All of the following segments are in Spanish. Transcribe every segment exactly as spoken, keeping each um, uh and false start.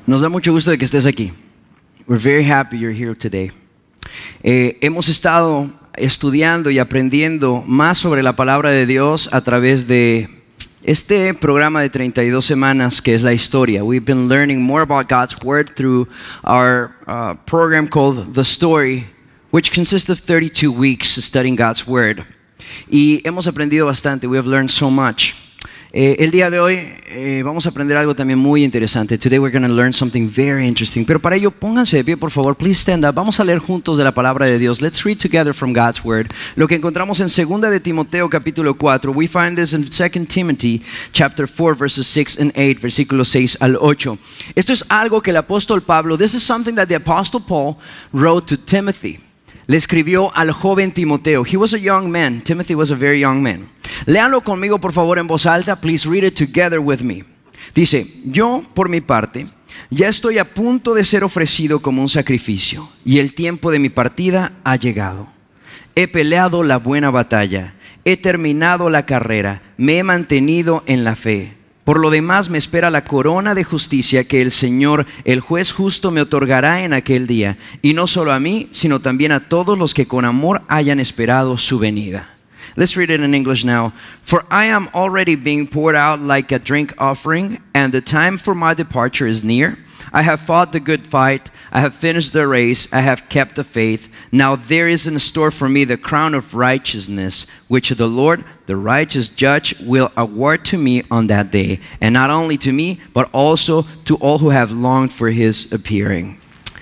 Nos da mucho gusto de que estés aquí. We're very happy you're here today. Eh, hemos estado estudiando y aprendiendo más sobre la palabra de Dios a través de este programa de treinta y dos semanas que es la historia. We've been learning more about God's Word through our uh, program called The Story, which consists of thirty-two weeks studying God's Word. Y hemos aprendido bastante. We have learned so much. Eh, el día de hoy eh, vamos a aprender algo también muy interesante. Today we're going to learn something very interesting. Pero para ello, pónganse de pie, por favor. Please stand up. Vamos a leer juntos de la palabra de Dios. Let's read together from God's Word. Lo que encontramos en segunda de Timoteo capítulo cuatro. We find this in Second Timothy chapter four verses six and eight, versículos seis al ocho. Esto es algo que el apóstol Pablo, this is something that the apostle Paul wrote to Timothy. Le escribió al joven Timoteo. He was a young man. Timothy was a very young man. Léanlo conmigo, por favor, en voz alta. Please read it together with me. Dice: yo, por mi parte, ya estoy a punto de ser ofrecido como un sacrificio, y el tiempo de mi partida ha llegado. He peleado la buena batalla, he terminado la carrera, me he mantenido en la fe. Por lo demás me espera la corona de justicia que el Señor, el juez justo, me otorgará en aquel día, y no solo a mí, sino también a todos los que con amor hayan esperado su venida. Let's read it in English now. For I am already being poured out like a drink offering, and the time for my departure is near. I have fought the good fight, I have finished the race, I have kept the faith. Now there is in store for me the crown of righteousness, which the Lord, the righteous judge, will award to me on that day. And not only to me, but also to all who have longed for his appearing.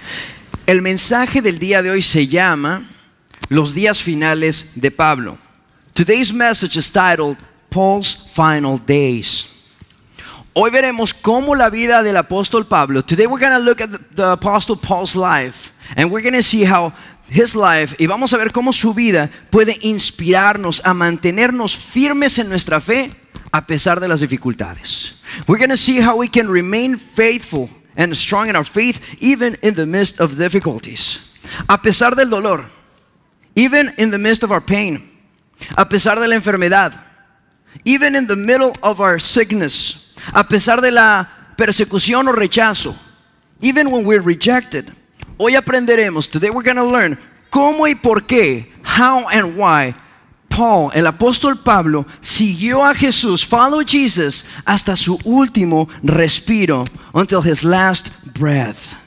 El mensaje del día de hoy se llama Los días finales de Pablo. Today's message is titled Paul's Final Days. Hoy veremos cómo la vida del apóstol Pablo. Today we're going to look at the, the apostle Paul's life, and we're going to see how his life, y vamos a ver cómo su vida puede inspirarnos a mantenernos firmes en nuestra fe a pesar de las dificultades. We're going to see how we can remain faithful and strong in our faith even in the midst of difficulties. A pesar del dolor, even in the midst of our pain, a pesar de la enfermedad, even in the middle of our sickness, a pesar de la persecución o rechazo, even when we're rejected. Hoy aprenderemos, today we're going to learn cómo y por qué, how and why Paul, el apóstol Pablo, siguió a Jesús, followed Jesus hasta su último respiro, until his last breath.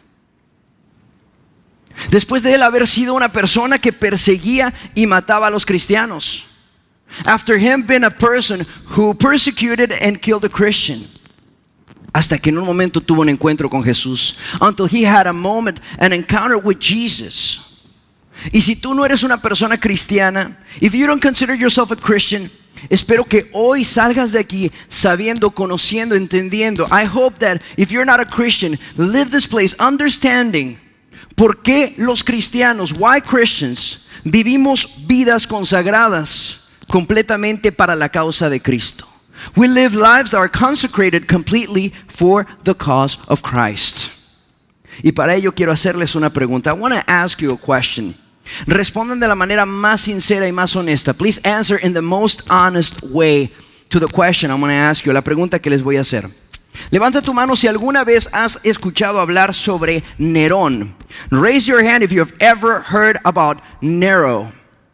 Después de él haber sido una persona que perseguía y mataba a los cristianos. After him being a person who persecuted and killed a Christian. Hasta que en un momento tuvo un encuentro con Jesús. Until he had a moment, an encounter with Jesus. Y si tú no eres una persona cristiana, if you don't consider yourself a Christian, espero que hoy salgas de aquí sabiendo, conociendo, entendiendo. I hope that if you're not a Christian, leave this place understanding por qué los cristianos, why Christians, vivimos vidas consagradas completamente para la causa de Cristo. We live lives that are consecrated completely for the cause of Christ. Y para ello quiero hacerles una pregunta. I want to ask you a question. Respondan de la manera más sincera y más honesta. Please answer in the most honest way to the question I'm going to ask you. La pregunta que les voy a hacer. Levanta tu mano si alguna vez has escuchado hablar sobre Nerón. Raise your hand if you have ever heard about Nero.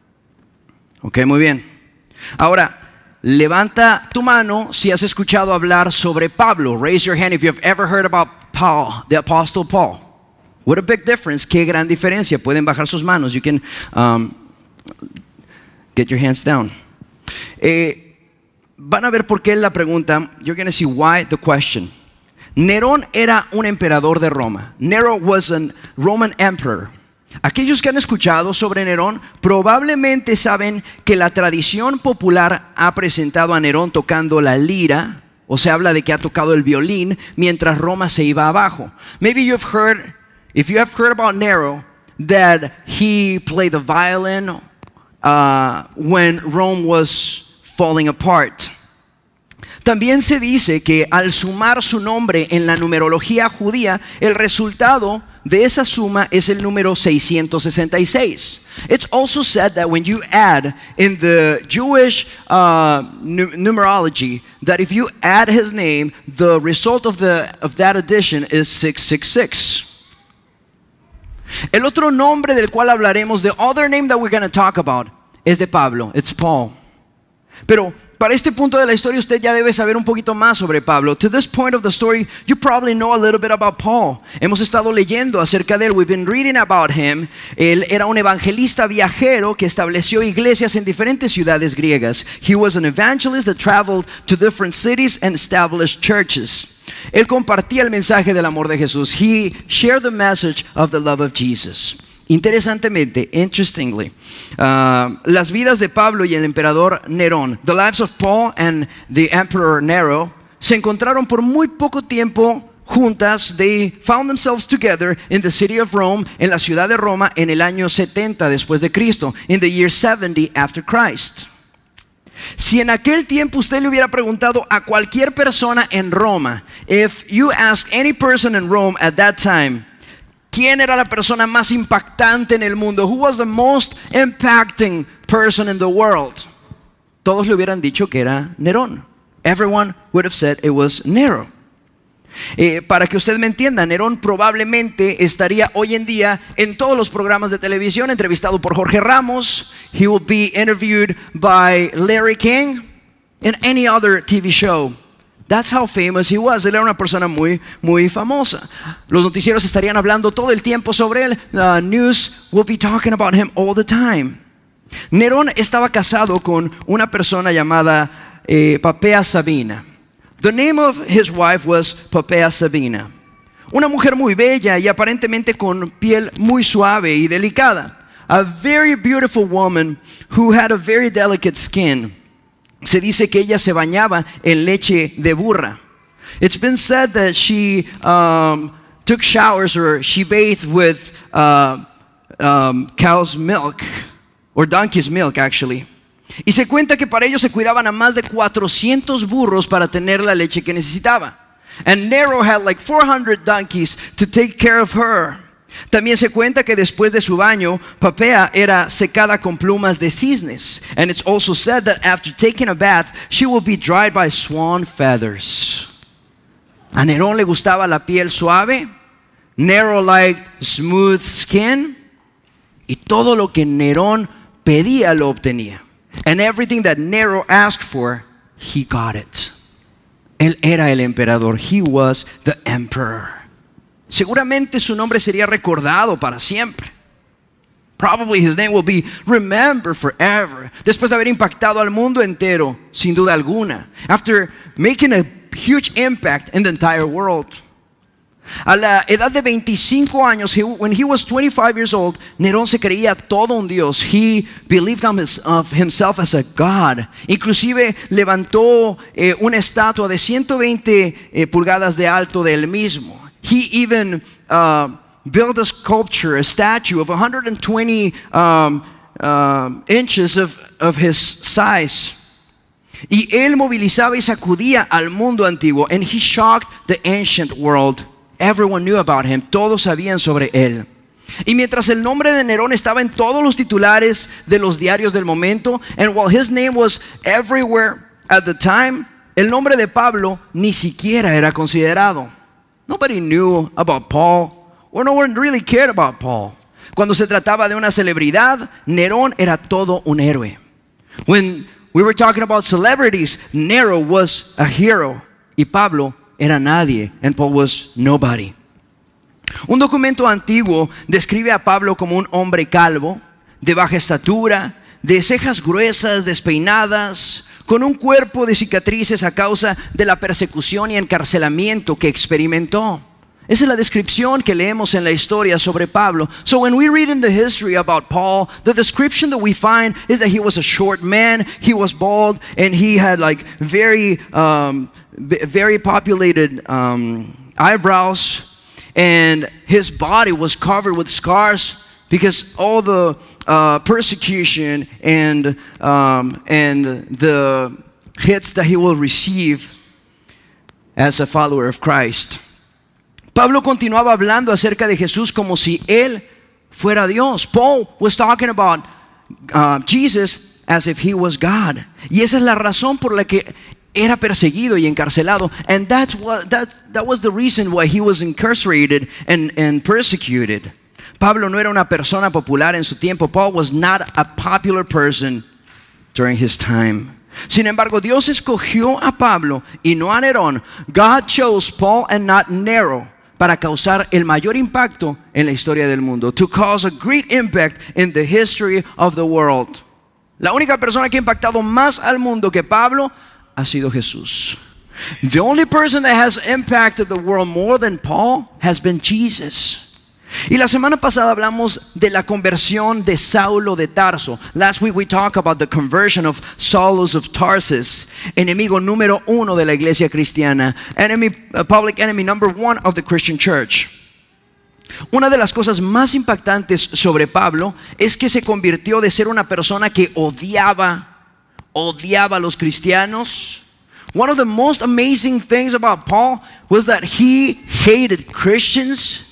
Ok, muy bien. Ahora, levanta tu mano si has escuchado hablar sobre Pablo. Raise your hand if you have ever heard about Paul, the apostle Paul. What a big difference. Qué gran diferencia. Pueden bajar sus manos. You can um, get your hands down. Eh, van a ver por qué la pregunta. You're going to see why the question. Nerón era un emperador de Roma. Nero was a Roman emperor. Aquellos que han escuchado sobre Nerón probablemente saben que la tradición popular ha presentado a Nerón tocando la lira, o se habla de que ha tocado el violín mientras Roma se iba abajo. Maybe you've heard, if you have heard about Nero, that he played the violin uh, when Rome was falling apart. También se dice que al sumar su nombre en la numerología judía, el resultado de esa suma es el número seiscientos sesenta y seis. It's also said that when you add in the Jewish uh, nu numerology, that if you add his name, the result of, the, of that addition is six six six. El otro nombre del cual hablaremos, the other name that we're going to talk about, es de Pablo. It's Paul. Pero para este punto de la historia usted ya debe saber un poquito más sobre Pablo. To this point of the story, you probably know a little bit about Paul. Hemos estado leyendo acerca de él. We've been reading about him. Él era un evangelista viajero que estableció iglesias en diferentes ciudades griegas. He was an evangelist that traveled to different cities and established churches. Él compartía el mensaje del amor de Jesús. He shared the message of the love of Jesus. Interesantemente, interestingly, uh, las vidas de Pablo y el emperador Nerón, the lives of Paul and the emperor Nero, se encontraron por muy poco tiempo juntas. They found themselves together in the city of Rome, en la ciudad de Roma, en el año setenta después de Cristo, in the year seventy after Christ. Si en aquel tiempo usted le hubiera preguntado a cualquier persona en Roma, if you ask any person in Rome at that time, ¿quién era la persona más impactante en el mundo? Who was the most impacting person in the world? Todos le hubieran dicho que era Nerón. Everyone would have said it was Nero. Eh, para que usted me entienda, Nerón probablemente estaría hoy en día en todos los programas de televisión, entrevistado por Jorge Ramos. He will be interviewed by Larry King in any other T V show. That's how famous he was. Él era una persona muy, muy famosa. Los noticieros estarían hablando todo el tiempo sobre él. The news will be talking about him all the time. Nerón estaba casado con una persona llamada eh, Poppaea Sabina. The name of his wife was Poppaea Sabina. Una mujer muy bella y aparentemente con piel muy suave y delicada. A very beautiful woman who had a very delicate skin. Se dice que ella se bañaba en leche de burra. It's been said that she um, took showers or she bathed with uh, um, cow's milk or donkey's milk actually. Y se cuenta que para ello se cuidaban a más de cuatrocientos burros para tener la leche que necesitaba. And Nero had like four hundred donkeys to take care of her. También se cuenta que después de su baño, Poppaea era secada con plumas de cisnes. And it's also said that after taking a bath, she will be dried by swan feathers. A Nerón le gustaba la piel suave. Nero liked smooth skin. Y todo lo que Nerón pedía lo obtenía. And everything that Nero asked for, he got it. Él era el emperador. He was the emperor. Seguramente su nombre sería recordado para siempre. Probably his name will be remembered forever. Después de haber impactado al mundo entero, sin duda alguna. After making a huge impact in the entire world. A la edad de veinticinco años, he, when he was twenty-five years old, Nerón se creía todo un dios. He believed of himself as a god. Inclusive levantó eh, una estatua de ciento veinte eh, pulgadas de alto de él mismo. He even uh, built a sculpture, a statue of one hundred twenty um, uh, inches of, of his size. Y él movilizaba y sacudía al mundo antiguo. And he shocked the ancient world. Everyone knew about him. Todos sabían sobre él. Y mientras el nombre de Nerón estaba en todos los titulares de los diarios del momento, and while his name was everywhere at the time, el nombre de Pablo ni siquiera era considerado. Nobody knew about Paul, or no one really cared about Paul. Cuando se trataba de una celebridad, Nerón era todo un héroe. When we were talking about celebrities, Nero was a hero, y Pablo era nadie, and Paul was nobody. Un documento antiguo describe a Pablo como un hombre calvo, de baja estatura, de cejas gruesas, despeinadas, con un cuerpo de cicatrices a causa de la persecución y encarcelamiento que experimentó. Esa es la descripción que leemos en la historia sobre Pablo. So when we read in the history about Paul, the description that we find is that he was a short man, he was bald, and he had like very, um, very populated um, eyebrows, and his body was covered with scars because all the uh, persecution and um, and the hits that he will receive as a follower of Christ. Pablo continuaba hablando acerca de Jesús como si Él fuera Dios. Paul was talking about uh, Jesus as if He was God. Y esa es la razón por la que era perseguido y encarcelado. And that's what, that, that was the reason why he was incarcerated and, and persecuted. Pablo no era una persona popular en su tiempo. Paul was not a popular person during his time. Sin embargo, Dios escogió a Pablo y no a Nerón. God chose Paul and not Nero para causar el mayor impacto en la historia del mundo. To cause a great impact in the history of the world. La única persona que ha impactado más al mundo que Pablo ha sido Jesús. The only person that has impacted the world more than Paul has been Jesus. Y la semana pasada hablamos de la conversión de Saulo de Tarso. Last week we talked about the conversion of Saulus of Tarsus, enemigo número uno de la iglesia cristiana, enemy, uh, public enemy number one of the Christian church. Una de las cosas más impactantes sobre Pablo es que se convirtió de ser una persona que odiaba, odiaba a los cristianos. One of the most amazing things about Paul was that he hated Christians.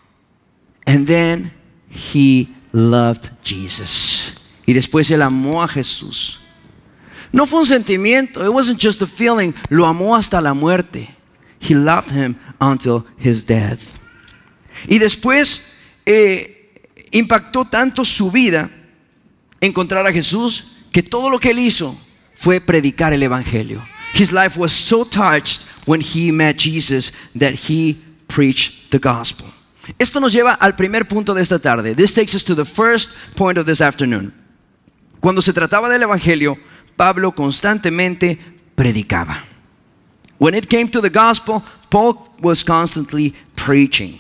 And then he loved Jesus. Y después él amó a Jesús. No fue un sentimiento. It wasn't just a feeling. Lo amó hasta la muerte. He loved him until his death. Y después eh, impactó tanto su vida encontrar a Jesús que todo lo que él hizo fue predicar el evangelio. His life was so touched when he met Jesus that he preached the gospel. Esto nos lleva al primer punto de esta tarde. This takes us to the first point of this afternoon. Cuando se trataba del evangelio, Pablo constantemente predicaba. When it came to the gospel, Paul was constantly preaching.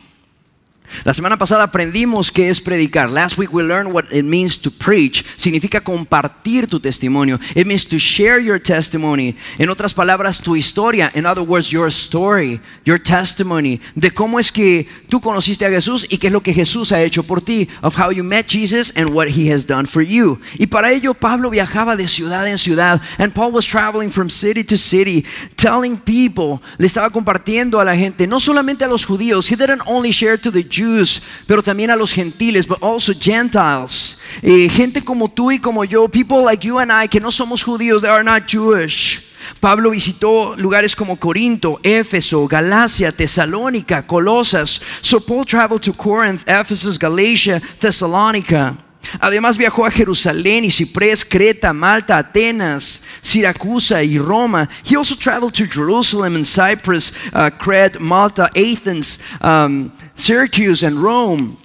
La semana pasada aprendimos qué es predicar. Last week we learned what it means to preach. Significa compartir tu testimonio. It means to share your testimony. En otras palabras, tu historia. In other words, your story, your testimony. De cómo es que tú conociste a Jesús y qué es lo que Jesús ha hecho por ti. Of how you met Jesus and what He has done for you. Y para ello Pablo viajaba de ciudad en ciudad. And Paul was traveling from city to city, telling people. Le estaba compartiendo a la gente, no solamente a los judíos. He didn't only share to the Jews, pero también a los gentiles, but also Gentiles. Eh, gente como tú y como yo, people like you and I, que no somos judíos, they are not Jewish. Pablo visitó lugares como Corinto, Éfeso, Galacia, Tesalónica, Colosas. So Paul traveled to Corinth, Ephesus, Galatia, Thessalonica. Además viajó a Jerusalén y Ciprés, Creta, Malta, Atenas, Siracusa y Roma. He also traveled to Jerusalem and Cyprus, uh, Crete, Malta, Athens, um, Syracuse and Rome.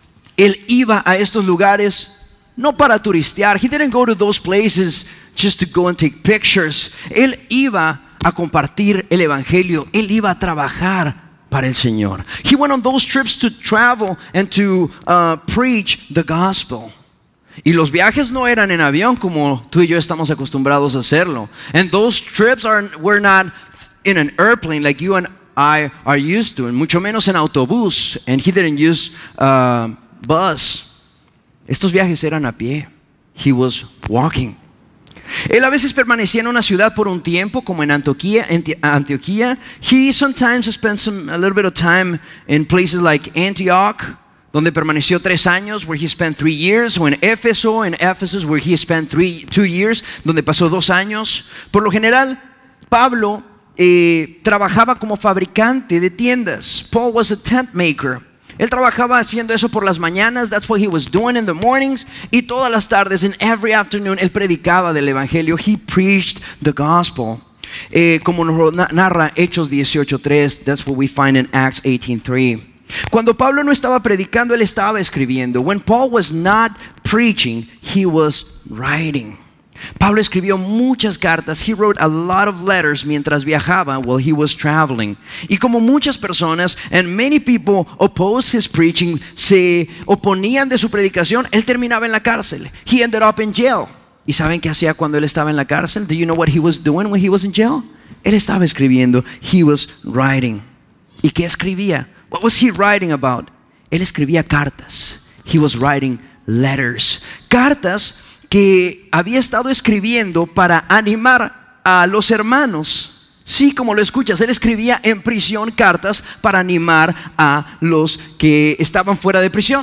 Él iba a estos lugares no para turistear. He didn't go to those places just to go and take pictures. Él iba a compartir el evangelio. Él iba a trabajar para el Señor. He went on those trips to travel and to uh, preach the gospel. Y los viajes no eran en avión como tú y yo estamos acostumbrados a hacerlo. And those trips are, were not in an airplane like you and I are used to, and mucho menos en autobús. And he didn't use uh, bus. Estos viajes eran a pie. He was walking. Él a veces permanecía en una ciudad por un tiempo, como en Antioquía. Antioquía. He sometimes spent some, a little bit of time in places like Antioch, donde permaneció tres años, where he spent three years, o en Éfeso, en Ephesus, where he spent three, two years, donde pasó dos años. Por lo general, Pablo eh, trabajaba como fabricante de tiendas. Paul was a tent maker. Él trabajaba haciendo eso por las mañanas. That's what he was doing in the mornings. Y todas las tardes, in every afternoon, él predicaba del evangelio. He preached the gospel. Eh, como nos narra Hechos dieciocho tres. That's what we find in Acts eighteen three. Cuando Pablo no estaba predicando, él estaba escribiendo. When Paul was not preaching, he was writing. Pablo escribió muchas cartas. He wrote a lot of letters mientras viajaba while he was traveling. Y como muchas personas, and many people opposed his preaching, se oponían de su predicación, él terminaba en la cárcel. He ended up in jail. ¿Y saben qué hacía cuando él estaba en la cárcel? Do you know what he was doing when he was in jail? Él estaba escribiendo. He was writing. ¿Y qué escribía? What was he writing about? Él escribía cartas. He was writing letters. Cartas que había estado escribiendo para animar a los hermanos. Sí, como lo escuchas, él escribía en prisión cartas para animar a los que estaban fuera de prisión.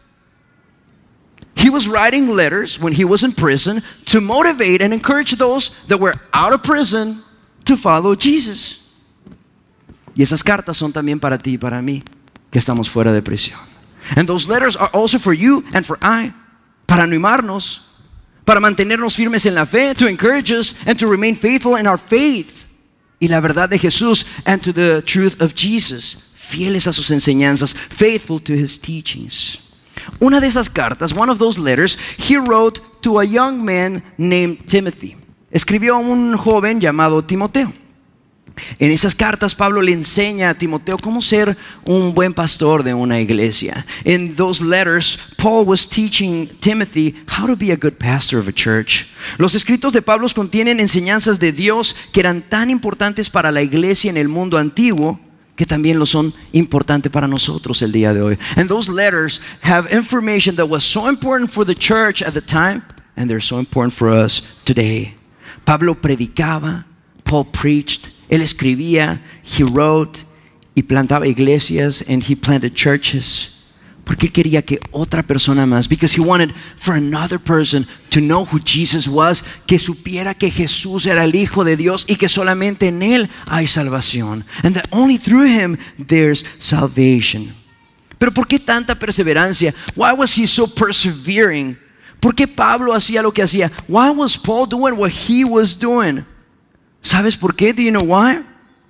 He was writing letters when he was in prison to motivate and encourage those that were out of prison to follow Jesus. Y esas cartas son también para ti y para mí, que estamos fuera de prisión. And those letters are also for you and for I, para animarnos, para mantenernos firmes en la fe, to encourage us and to remain faithful in our faith. Y la verdad de Jesús, and to the truth of Jesus, fieles a sus enseñanzas, faithful to his teachings. Una de esas cartas, one of those letters, he wrote to a young man named Timothy. Escribió a un joven llamado Timoteo. En esas cartas Pablo le enseña a Timoteo cómo ser un buen pastor de una iglesia. In those letters, Paul was teaching Timothy how to be a good pastor of a church. Los escritos de Pablo contienen enseñanzas de Dios que eran tan importantes para la iglesia en el mundo antiguo, que también lo son importante para nosotros el día de hoy. And those letters have information that was so important for the church at the time, and they're so important for us today. Pablo predicaba, Paul preached, él escribía, he wrote, y plantaba iglesias, and he planted churches. Porque él quería que otra persona más, because he wanted for another person to know who Jesus was, que supiera que Jesús era el Hijo de Dios y que solamente en él hay salvación, and that only through him there's salvation. Pero ¿por qué tanta perseverancia? Why was he so persevering? ¿Por qué Pablo hacía lo que hacía? Why was Paul doing what he was doing? ¿Sabes por qué? Do you know why?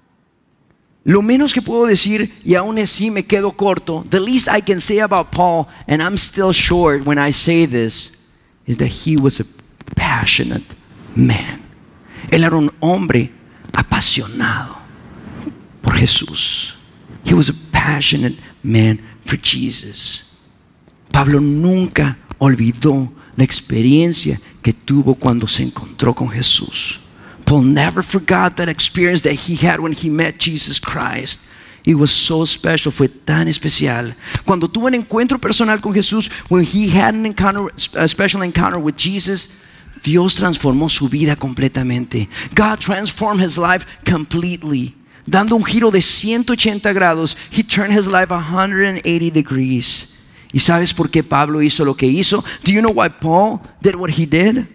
Lo menos que puedo decir, y aún así me quedo corto, the least I can say about Paul, and I'm still short when I say this, is that he was a passionate man. Él era un hombre apasionado por Jesús. He was a passionate man for Jesus. Pablo nunca olvidó la experiencia que tuvo cuando se encontró con Jesús. Paul never forgot that experience that he had when he met Jesus Christ. It was so special, fue tan especial. Cuando tuvo un encuentro personal con Jesús, when he had an encounter, a special encounter with Jesus, Dios transformó su vida completamente. God transformed his life completely. Dando un giro de ciento ochenta grados, he turned his life one hundred eighty degrees. ¿Y sabes por qué Pablo hizo lo que hizo? Do you know why Paul did what he did?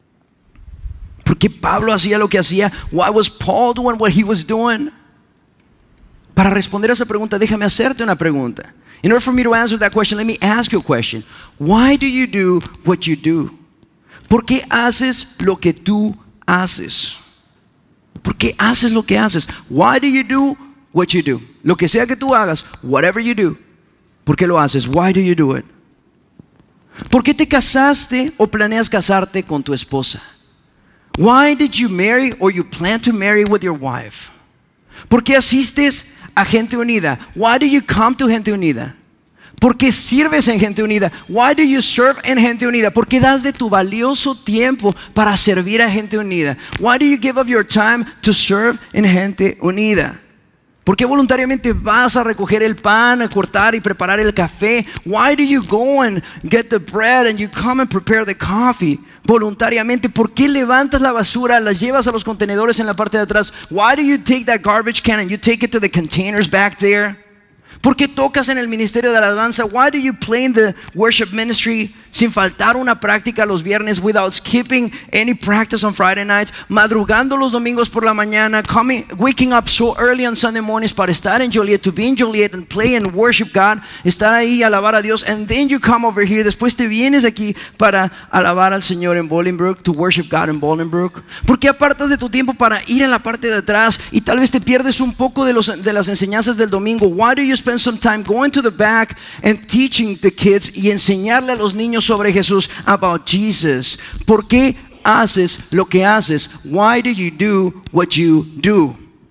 ¿Por qué Pablo hacía lo que hacía? Why was Paul doing what he was doing? Para responder a esa pregunta, déjame hacerte una pregunta. In order for me to answer that question, let me ask you a question. Why do you do what you do? ¿Por qué haces lo que tú haces? ¿Por qué haces lo que haces? Why do you do what you do? Lo que sea que tú hagas, whatever you do, ¿por qué lo haces? Why do you do it? ¿Por qué te casaste o planeas casarte con tu esposa? Why did you marry or you plan to marry with your wife? ¿Por qué asistes a Gente Unida? Why do you come to Gente Unida? ¿Por qué sirves en Gente Unida? Why do you serve en Gente Unida? ¿Por qué das de tu valioso tiempo para servir a Gente Unida? Why do you give of your time to serve en Gente Unida? ¿Por qué voluntariamente vas a recoger el pan, a cortar y preparar el café? Why do you go and get the bread and you come and prepare the coffee? Voluntariamente. ¿Por qué levantas la basura, la llevas a los contenedores en la parte de atrás? Why do you take that garbage can and you take it to the containers back there? ¿Por qué tocas en el ministerio de alabanza? Why do you play in the worship ministry sin faltar una práctica los viernes, without skipping any practice on Friday nights, madrugando los domingos por la mañana, coming, waking up so early on Sunday mornings para estar en Joliet, to be in Joliet and play and worship God, estar ahí y alabar a Dios, and then you come over here, después te vienes aquí para alabar al Señor en Bolingbrook, to worship God in Bolingbrook? ¿Por qué apartas de tu tiempo para ir en la parte de atrás y tal vez te pierdes un poco de, los, de las enseñanzas del domingo? Why do you spend some time going to the back and teaching the kids y enseñarle a los niños sobre Jesús, about Jesus? ¿Por qué haces lo que haces? Why do you do what you do?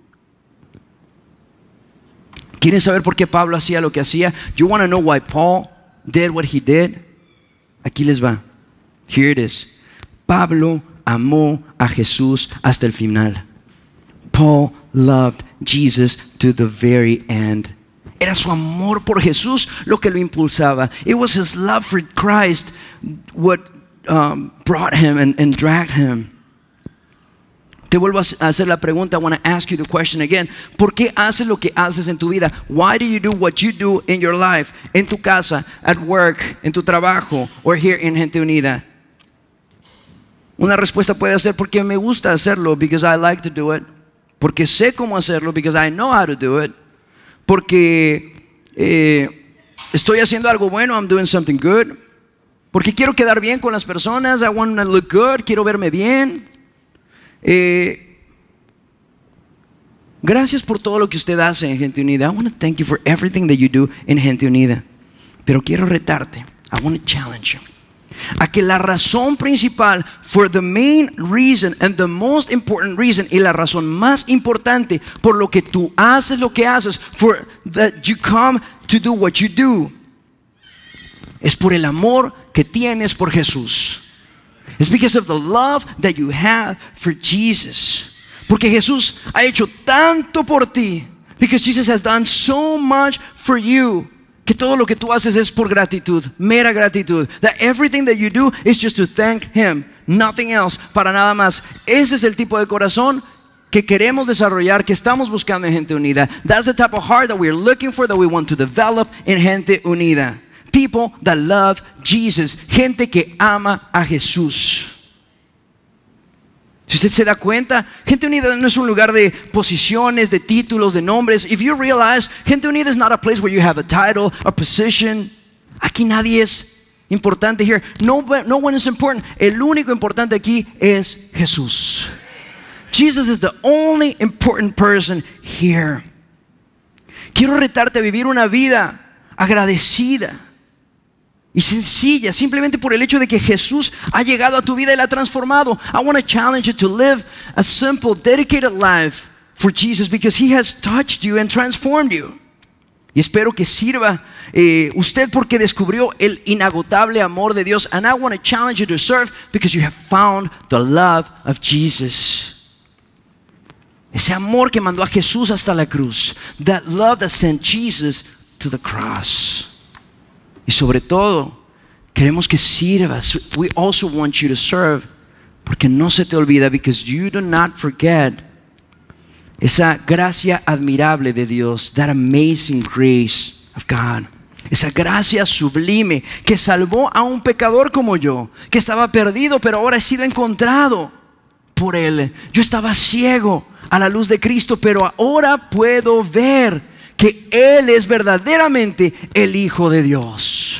¿Quieren saber por qué Pablo hacía lo que hacía? You want to know why Paul did what he did? Aquí les va. Here it is. Pablo amó a Jesús hasta el final. Paul loved Jesus to the very end. Era su amor por Jesús lo que lo impulsaba. It was his love for Christ what um, brought him and, and dragged him. Te vuelvo a hacer la pregunta. I want to ask you the question again. ¿Por qué haces lo que haces en tu vida? Why do you do what you do in your life? En tu casa, at work, en tu trabajo, or here in Gente Unida. Una respuesta puede ser porque me gusta hacerlo, because I like to do it. Porque sé cómo hacerlo, because I know how to do it. Porque eh, estoy haciendo algo bueno, I'm doing something good. Porque quiero quedar bien con las personas, I want to look good, quiero verme bien. Eh, gracias por todo lo que usted hace en Gente Unida. I want to thank you for everything that you do in Gente Unida. Pero quiero retarte, I want to challenge you, a que la razón principal, for the main reason and the most important reason, y la razón más importante por lo que tú haces lo que haces, for that you come to do what you do, es por el amor que tienes por Jesús. It's because of the love that you have for Jesus. Porque Jesús ha hecho tanto por ti. Because Jesus has done so much for you. Que todo lo que tú haces es por gratitud, mera gratitud. That everything that you do is just to thank Him. Nothing else, para nada más. Ese es el tipo de corazón que queremos desarrollar, que estamos buscando en Gente Unida. That's the type of heart that we're looking for, that we want to develop in Gente Unida. People that love Jesus. Gente que ama a Jesús. Si usted se da cuenta, Gente Unida no es un lugar de posiciones, de títulos, de nombres. If you realize, Gente Unida is not a place where you have a title, a position. Aquí nadie es importante here. No, no one is important. El único importante aquí es Jesús. Jesus is the only important person here. Quiero retarte a vivir una vida agradecida y sencilla, simplemente por el hecho de que Jesús ha llegado a tu vida y la ha transformado. I want to challenge you to live a simple, dedicated life for Jesus, because He has touched you and transformed you. Y espero que sirva eh, usted, porque descubrió el inagotable amor de Dios. And I want to challenge you to serve because you have found the love of Jesus. Ese amor que mandó a Jesús hasta la cruz. That love that sent Jesus to the cross. Y sobre todo, queremos que sirvas. We also want you to serve, porque no se te olvida, because you do not forget esa gracia admirable de Dios, that amazing grace of God. Esa gracia sublime que salvó a un pecador como yo, que estaba perdido, pero ahora he sido encontrado por Él. Yo estaba ciego a la luz de Cristo, pero ahora puedo ver que Él es verdaderamente el Hijo de Dios.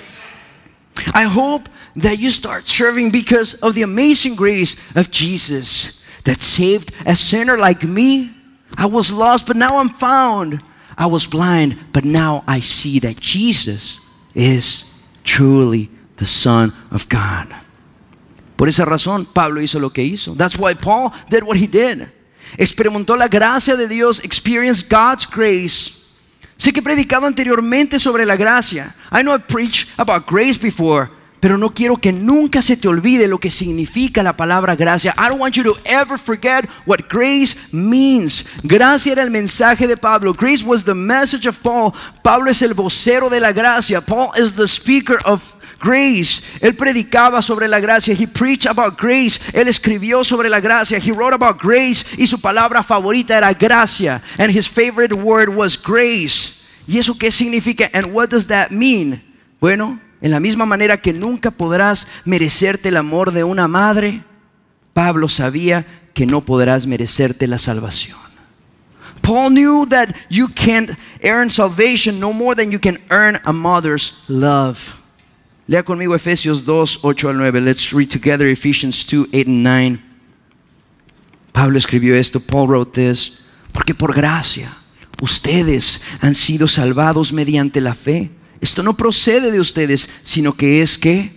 I hope that you start serving because of the amazing grace of Jesus that saved a sinner like me. I was lost, but now I'm found. I was blind, but now I see that Jesus is truly the Son of God. Por esa razón, Pablo hizo lo que hizo. That's why Paul did what he did. Experimentó la gracia de Dios, experienced God's grace. Sé que he predicado anteriormente sobre la gracia. I know I've preached about grace before, pero no quiero que nunca se te olvide lo que significa la palabra gracia. I don't want you to ever forget what grace means. Gracia era el mensaje de Pablo. Grace was the message of Paul. Pablo es el vocero de la gracia. Paul is the speaker of grace. Él predicaba sobre la gracia. He preached about grace. Él escribió sobre la gracia. He wrote about grace. Y su palabra favorita era gracia. And his favorite word was grace. ¿Y eso qué significa? And what does that mean? Bueno, en la misma manera que nunca podrás merecerte el amor de una madre, Pablo sabía que no podrás merecerte la salvación. Paul knew that you can't earn salvation no more than you can earn a mother's love. Lea conmigo Efesios dos, ocho al nueve. Let's read together Ephesians two, eight and nine. Pablo escribió esto. Paul wrote this. Porque por gracia ustedes han sido salvados mediante la fe. Esto no procede de ustedes, sino que es que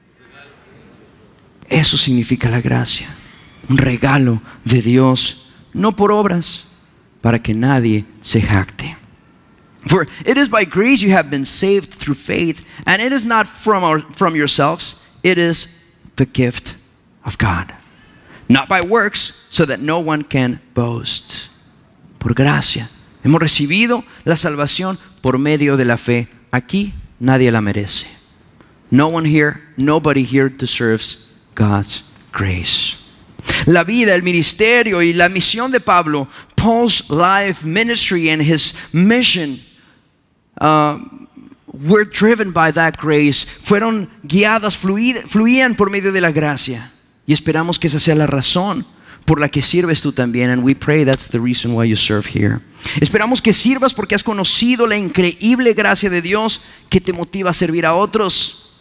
eso significa la gracia. Un regalo de Dios, no por obras, para que nadie se jacte. For it is by grace you have been saved through faith, and it is not from our, from yourselves, it is the gift of God. Not by works, so that no one can boast. Por gracia hemos recibido la salvación por medio de la fe. Aquí nadie la merece. No one here, nobody here deserves God's grace. La vida, el ministerio y la misión de Pablo, Paul's life, ministry and his mission, uh, were driven by that grace. Fueron guiadas, fluid, fluían por medio de la gracia. Y esperamos que esa sea la razón por la que sirves tú también. And we pray that's the reason why you serve here. Esperamos que sirvas porque has conocido la increíble gracia de Dios que te motiva a servir a otros.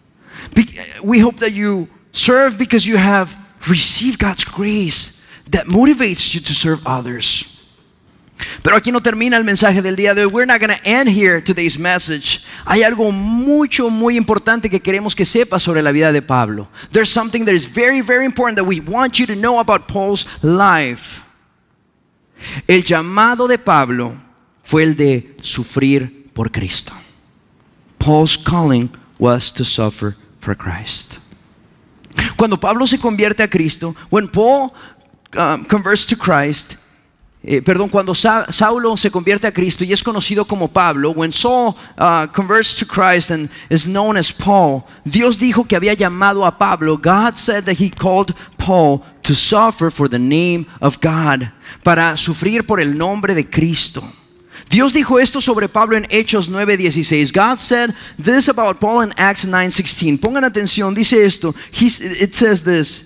We hope that you serve because you have received God's grace that motivates you to serve others. Pero aquí no termina el mensaje del día de hoy. We're not going to end here today's message. Hay algo mucho, muy importante que queremos que sepas sobre la vida de Pablo. There's something that is very, very important that we want you to know about Paul's life. El llamado de Pablo fue el de sufrir por Cristo. Paul's calling was to suffer for Christ. Cuando Pablo se convierte a Cristo, when Paul um, converts to Christ, Eh, perdón, cuando Sa Saulo se convierte a Cristo y es conocido como Pablo, when Saul uh, converts to Christ and is known as Paul, Dios dijo que había llamado a Pablo. God said that he called Paul to suffer for the name of God, para sufrir por el nombre de Cristo. Dios dijo esto sobre Pablo en Hechos nueve dieciséis. God said this about Paul in Acts nine sixteen. Pongan atención, dice esto. He's, it says this.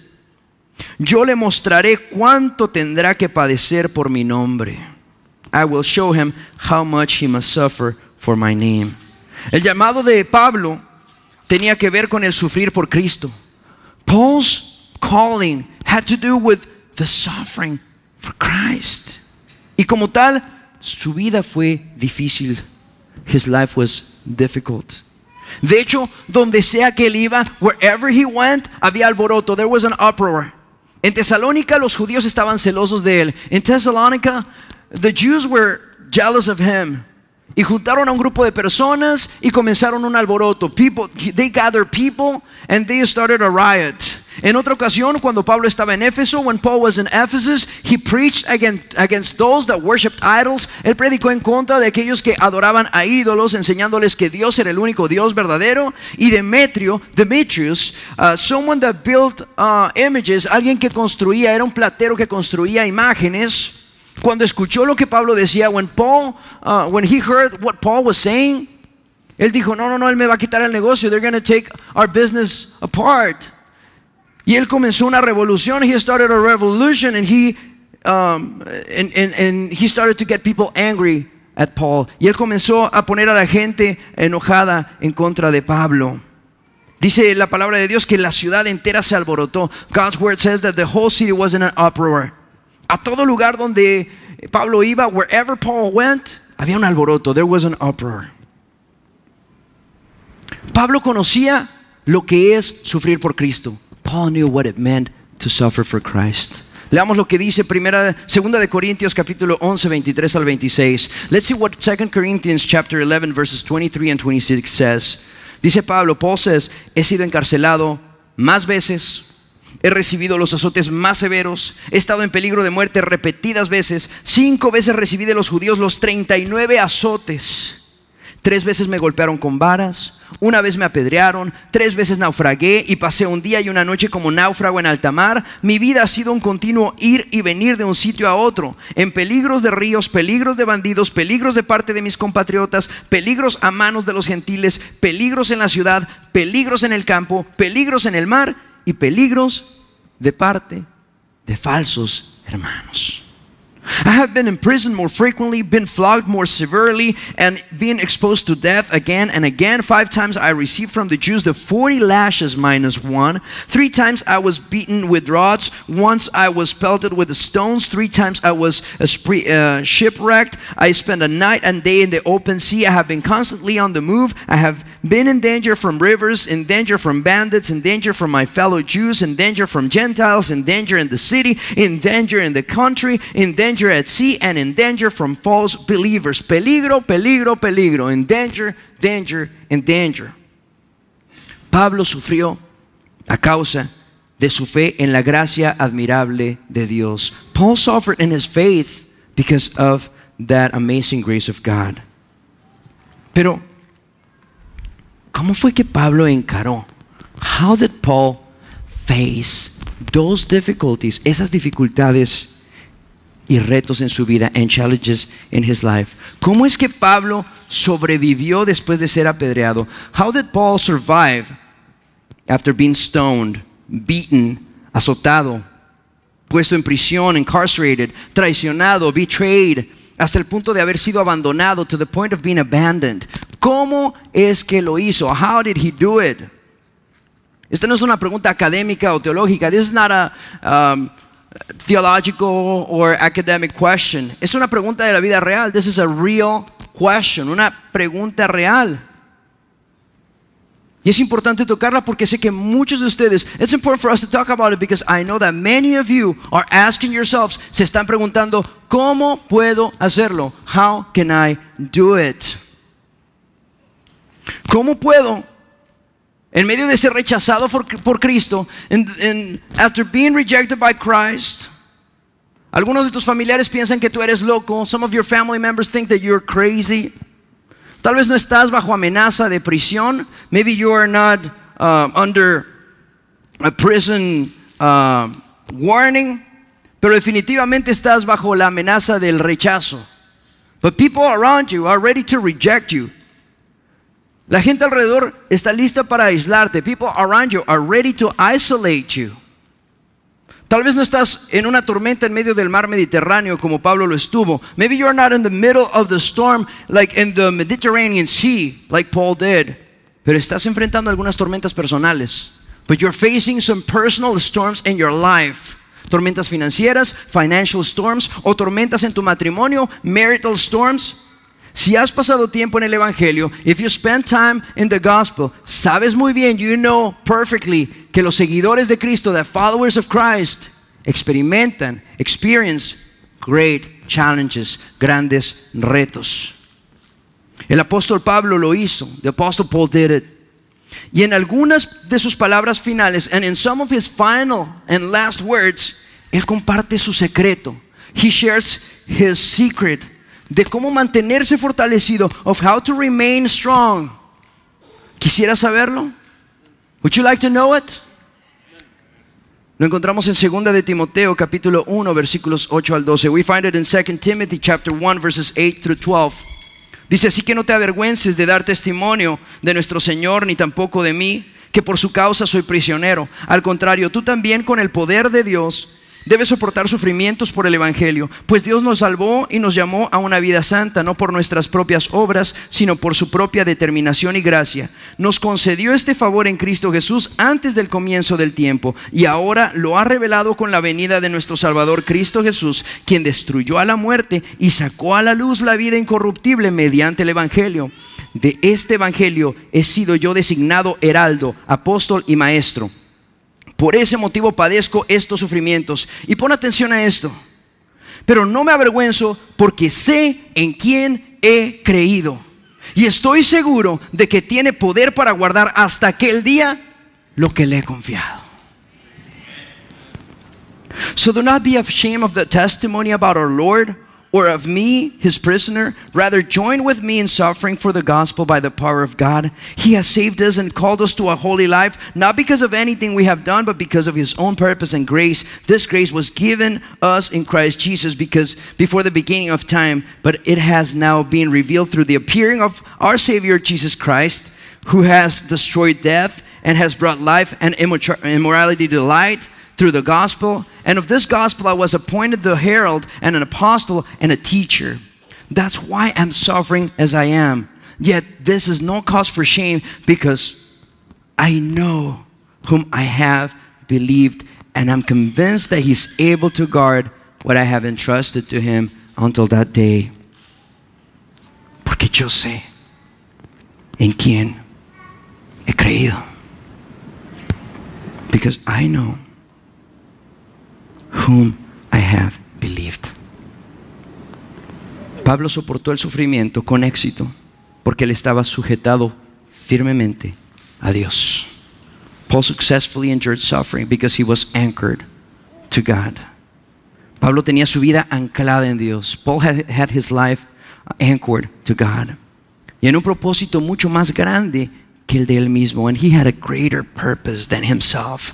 Yo le mostraré cuánto tendrá que padecer por mi nombre. I will show him how much he must suffer for my name. El llamado de Pablo tenía que ver con el sufrir por Cristo. Paul's calling had to do with the suffering for Christ. Y como tal, su vida fue difícil. His life was difficult. De hecho, donde sea que él iba, wherever he went, había alboroto. There was an uproar. En Tesalónica los judíos estaban celosos de él. In Thessalonica, the Jews were jealous of him. Y juntaron a un grupo de personas y comenzaron un alboroto. People, they gathered people and they started a riot. En otra ocasión, cuando Pablo estaba en Éfeso, when Paul was in Ephesus, he preached against, against those that worshipped idols. Él predicó en contra de aquellos que adoraban a ídolos, enseñándoles que Dios era el único Dios verdadero. Y Demetrio, Demetrius, uh, someone that built uh, images, alguien que construía, era un platero que construía imágenes. Cuando escuchó lo que Pablo decía, when Paul, uh, when he heard what Paul was saying, él dijo, no, no, no, él me va a quitar el negocio. They're going to take our business apart. Y él comenzó una revolución. He started a revolution and he um, and, and, and he started to get people angry at Paul. Y él comenzó a poner a la gente enojada en contra de Pablo. Dice la palabra de Dios que la ciudad entera se alborotó. God's word says that the whole city was in an uproar. A todo lugar donde Pablo iba, wherever Paul went, había un alboroto. There was an uproar. Pablo conocía lo que es sufrir por Cristo. Paul knew what it meant to suffer for Christ. Leamos lo que dice primera, segunda de Corintios capítulo once, veintitrés al veintiséis. Let's see what Second Corinthians chapter eleven verses twenty-three and twenty-six says. Dice Pablo, Paul says, he sido encarcelado más veces, he recibido los azotes más severos, he estado en peligro de muerte repetidas veces, cinco veces recibí de los judíos los treinta y nueve azotes. Tres veces me golpearon con varas, una vez me apedrearon, tres veces naufragué y pasé un día y una noche como náufrago en alta mar. Mi vida ha sido un continuo ir y venir de un sitio a otro, en peligros de ríos, peligros de bandidos, peligros de parte de mis compatriotas, peligros a manos de los gentiles, peligros en la ciudad, peligros en el campo, peligros en el mar y peligros de parte de falsos hermanos. I have been imprisoned more frequently, been flogged more severely, and been exposed to death again and again. Five times I received from the Jews the forty lashes minus one. Three times I was beaten with rods. Once I was pelted with stones. Three times I was uh, shipwrecked. I spent a night and day in the open sea. I have been constantly on the move. I have been in danger from rivers, in danger from bandits, in danger from my fellow Jews, in danger from Gentiles, in danger in the city, in danger in the country, in danger at sea, and in danger from false believers. Peligro, peligro, peligro. In danger, danger, in danger. Pablo sufrió a causa de su fe en la gracia admirable de Dios. Paul suffered in his faith because of that amazing grace of God. Pero ¿cómo fue que Pablo encaró? How did Paul face those difficulties, esas dificultades y retos en su vida, and challenges in his life. ¿Cómo es que Pablo sobrevivió después de ser apedreado? How did Paul survive after being stoned, beaten, azotado, puesto en prisión, incarcerated, traicionado, betrayed, hasta el punto de haber sido abandonado, to the point of being abandoned? ¿Cómo es que lo hizo? How did he do it? Esta no es una pregunta académica o teológica. This is not a um, theological or academic question. Es una pregunta de la vida real. This is a real question, una pregunta real. Y es importante tocarla porque sé que muchos de ustedes, it's important for us to talk about it because I know that many of you are asking yourselves, se están preguntando, ¿cómo puedo hacerlo? How can I do it? ¿Cómo puedo, en medio de ser rechazado por, por Cristo, and, and after being rejected by Christ, algunos de tus familiares piensan que tú eres loco, some of your family members think that you're crazy. Tal vez no estás bajo amenaza de prisión. Maybe you are not uh, under a prison uh, warning. Pero definitivamente estás bajo la amenaza del rechazo. But people around you are ready to reject you. La gente alrededor está lista para aislarte. People around you are ready to isolate you. Tal vez no estás en una tormenta en medio del mar Mediterráneo como Pablo lo estuvo. Maybe you're not in the middle of the storm like in the Mediterranean Sea like Paul did. Pero estás enfrentando algunas tormentas personales. But you're facing some personal storms in your life. Tormentas financieras, financial storms, o tormentas en tu matrimonio, marital storms. Si has pasado tiempo en el Evangelio, if you spend time in the gospel, sabes muy bien, you know perfectly, que los seguidores de Cristo, the followers of Christ, experimentan, experience great challenges, grandes retos. El apóstol Pablo lo hizo. The apostle Paul did it. Y en algunas de sus palabras finales, and in some of his final and last words, él comparte su secreto. He shares his secret de cómo mantenerse fortalecido, of how to remain strong. ¿Quisiera saberlo? Would you like to know it? Lo encontramos en segunda de Timoteo capítulo uno versículos ocho al doce. We find it in Second Timothy chapter one verses eight through twelve. Dice: así que no te avergüences de dar testimonio de nuestro Señor, ni tampoco de mí, que por su causa soy prisionero. Al contrario, tú también con el poder de Dios debes soportar sufrimientos por el Evangelio, pues Dios nos salvó y nos llamó a una vida santa, no por nuestras propias obras, sino por su propia determinación y gracia. Nos concedió este favor en Cristo Jesús antes del comienzo del tiempo, y ahora lo ha revelado con la venida de nuestro Salvador Cristo Jesús, quien destruyó a la muerte y sacó a la luz la vida incorruptible mediante el Evangelio. De este Evangelio he sido yo designado heraldo, apóstol y maestro. Por ese motivo padezco estos sufrimientos. Y pon atención a esto. Pero no me avergüenzo, porque sé en quién he creído. Y estoy seguro de que tiene poder para guardar hasta aquel día lo que le he confiado. So do not be ashamed of the testimony about our Lord, or of me, his prisoner. Rather, join with me in suffering for the gospel by the power of God. He has saved us and called us to a holy life, not because of anything we have done, but because of his own purpose and grace. This grace was given us in Christ Jesus because before the beginning of time, but it has now been revealed through the appearing of our Savior Jesus Christ, who has destroyed death and has brought life and immorality to light through the gospel. And of this gospel I was appointed the herald and an apostle and a teacher. That's why I'm suffering as I am. Yet this is no cause for shame, because I know whom I have believed, and I'm convinced that he's able to guard what I have entrusted to him until that day. Porque yo sé en quién he creído. Because I know whom I have believed. Pablo soportó el sufrimiento con éxito porque él estaba sujetado firmemente a Dios. Paul successfully endured suffering because he was anchored to God. Pablo tenía su vida anclada en Dios. Paul had, had his life anchored to God. Y en un propósito mucho más grande que el de él mismo. And he had a greater purpose than himself.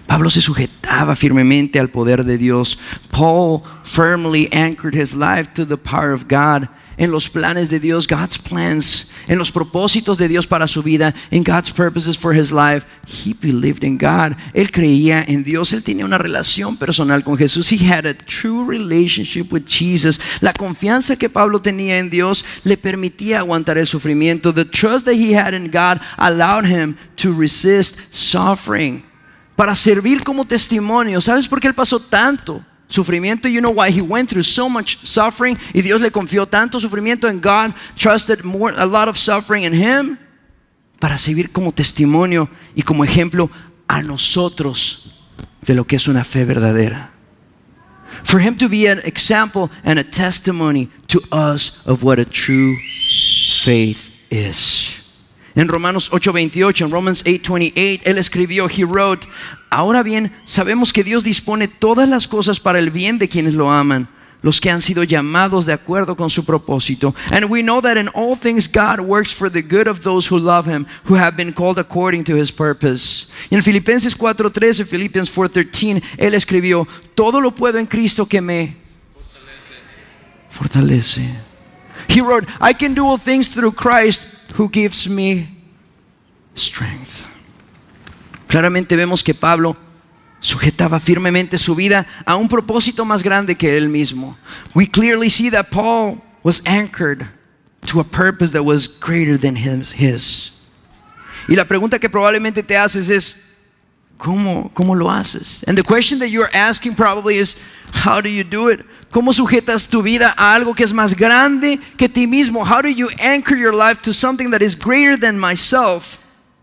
Pablo se sujetaba firmemente al poder de Dios. Paul firmly anchored his life to the power of God. En los planes de Dios, God's plans, en los propósitos de Dios para su vida, in God's purposes for his life. He believed in God. Él creía en Dios. Él tenía una relación personal con Jesús. He had a true relationship with Jesus. La confianza que Pablo tenía en Dios le permitía aguantar el sufrimiento. The trust that he had in God allowed him to resist suffering. Para servir como testimonio. ¿Sabes por qué él pasó tanto sufrimiento? You know why he went through so much suffering, y Dios le confió tanto sufrimiento, and God trusted more, a lot of suffering in him, para servir como testimonio y como ejemplo a nosotros de lo que es una fe verdadera. For him to be an example and a testimony to us of what a true faith is. En Romanos ocho veintiocho, en Romans eight twenty-eight, él escribió, he wrote, ahora bien, sabemos que Dios dispone todas las cosas para el bien de quienes lo aman, los que han sido llamados de acuerdo con su propósito. And we know that in all things God works for the good of those who love him, who have been called according to his purpose. Y en Filipenses cuatro trece, Philippians four thirteen, él escribió, todo lo puedo en Cristo que me fortalece. fortalece. He wrote, I can do all things through Christ who gives me strength. Claramente vemos que Pablo sujetaba firmemente su vida a un propósito más grande que él mismo. We clearly see that Paul was anchored to a purpose that was greater than his. his. Y la pregunta que probablemente te haces es, ¿cómo, cómo lo haces? And the question that you're asking probably is, how do you do it? ¿Cómo sujetas tu vida a algo que es más grande que ti mismo? How do you anchor your life to something that is greater than myself?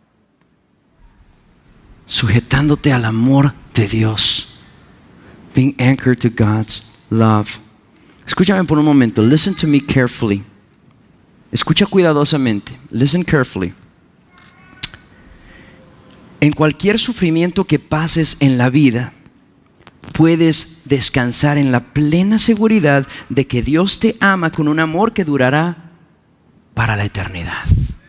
Sujetándote al amor de Dios. Being anchored to God's love. Escúchame por un momento. Listen to me carefully. Escucha cuidadosamente. Listen carefully. En cualquier sufrimiento que pases en la vida, puedes descansar en la plena seguridad de que Dios te ama con un amor que durará para la eternidad.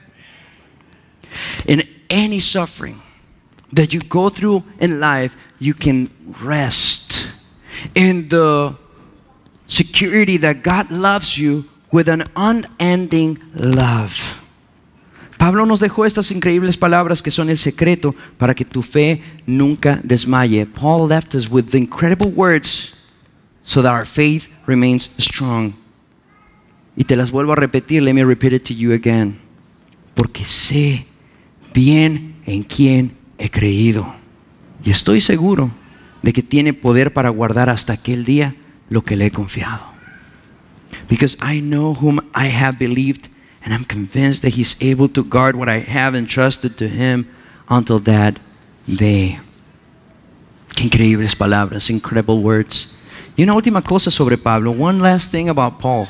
In any suffering that you go through in life, you can rest in the security that God loves you with an unending love. Pablo nos dejó estas increíbles palabras que son el secreto para que tu fe nunca desmaye. Paul left us with the incredible words so that our faith remains strong. Y te las vuelvo a repetir. Let me repeat it to you again. Porque sé bien en quién he creído. Y estoy seguro de que tiene poder para guardar hasta aquel día lo que le he confiado. Because I know whom I have believed, and I'm convinced that he's able to guard what I have entrusted to him until that day. Qué increíbles palabras, incredible words. Y una última cosa sobre Pablo. One last thing about Paul.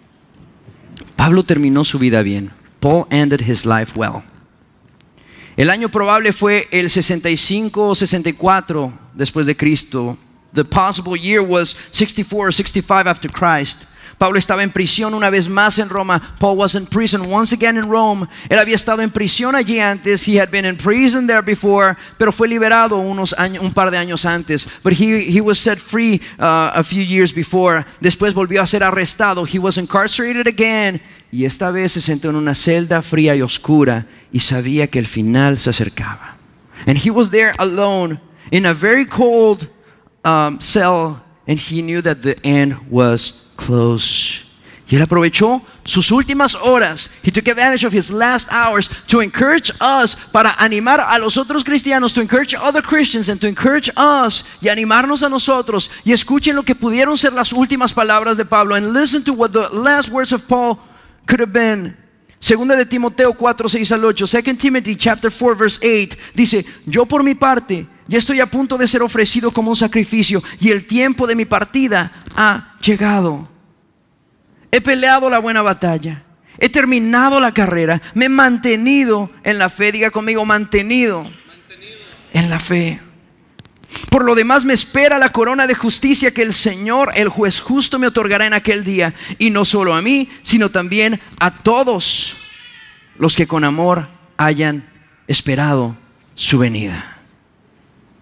Pablo terminó su vida bien. Paul ended his life well. El año probable fue el sesenta y cinco o sesenta y cuatro después de Cristo. The possible year was sixty-four or sixty-five after Christ. Pablo estaba en prisión una vez más en Roma. Paul was in prison once again in Rome. Él había estado en prisión allí antes. He had been in prison there before, pero fue liberado unos años, un par de años antes. But he, he was set free uh, a few years before. Después volvió a ser arrestado. He was incarcerated again. Y esta vez se sentó en una celda fría y oscura y sabía que el final se acercaba. And he was there alone in a very cold um, cell, and he knew that the end was close. Y él aprovechó sus últimas horas. He took advantage of his last hours to encourage us, para animar a los otros cristianos, to encourage other Christians and to encourage us, y animarnos a nosotros. Y escuchen lo que pudieron ser las últimas palabras de Pablo, and listen to what the last words of Paul could have been. Segunda de Timoteo cuatro, seis al ocho. Second Timothy chapter four verse eight dice, yo por mi parte ya estoy a punto de ser ofrecido como un sacrificio, y el tiempo de mi partida ha llegado. He peleado la buena batalla, he terminado la carrera, me he mantenido en la fe. Diga conmigo, mantenido, mantenido en la fe. Por lo demás me espera la corona de justicia que el Señor, el juez justo, me otorgará en aquel día, y no solo a mí, sino también a todos los que con amor hayan esperado su venida.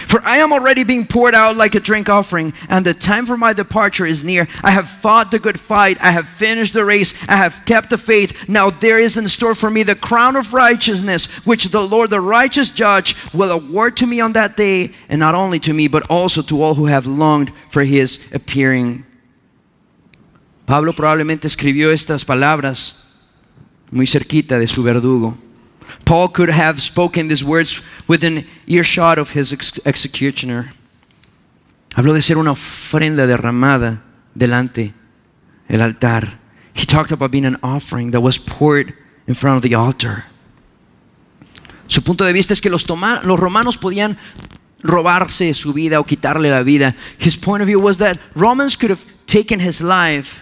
For I am already being poured out like a drink offering, and the time for my departure is near. I have fought the good fight. I have finished the race. I have kept the faith. Now there is in store for me the crown of righteousness, which the Lord, the righteous judge, will award to me on that day, and not only to me, but also to all who have longed for his appearing. Pablo probablemente escribió estas palabras muy cerquita de su verdugo. Paul could have spoken these words within earshot of his ex executioner. Habló de ser una ofrenda derramada delante el altar. He talked about being an offering that was poured in front of the altar. Su punto de vista es que los, los romanos podían robarse su vida o quitarle la vida. His point of view was that Romans could have taken his life,